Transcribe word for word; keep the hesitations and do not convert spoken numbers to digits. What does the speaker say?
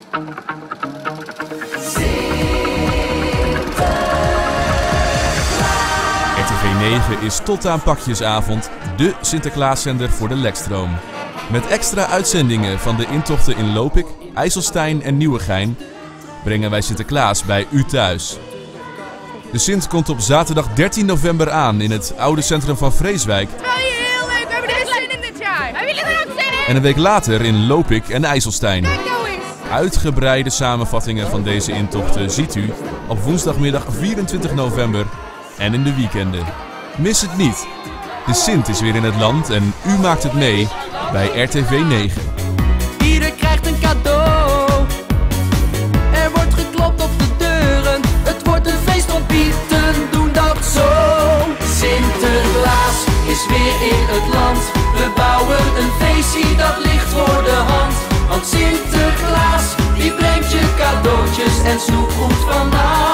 R T V negen is tot aan pakjesavond de Sinterklaaszender voor de Lekstroom. Met extra uitzendingen van de intochten in Lopik, IJsselstein en Nieuwegein brengen wij Sinterklaas bij u thuis. De Sint komt op zaterdag dertien november aan in het oude centrum van Vreeswijk. Het is wel heel leuk, we hebben er zin in dit jaar. Hebben jullie er ook zin in? En een week later in Lopik en IJsselstein. Kijk nou eens. Uitgebreide samenvattingen van deze intochten ziet u op woensdagmiddag vierentwintig november en in de weekenden. Mis het niet. De Sint is weer in het land en u maakt het mee bij R T V negen. Ieder krijgt een cadeau. Er wordt geklopt op de deuren. Het wordt een feest, want Pieten doen dat zo. Sinterklaas is weer in het land. We bouwen een feestje dat ligt voor de hand. Want Sinterklaas, die brengt je cadeautjes en snoepgoed vandaag.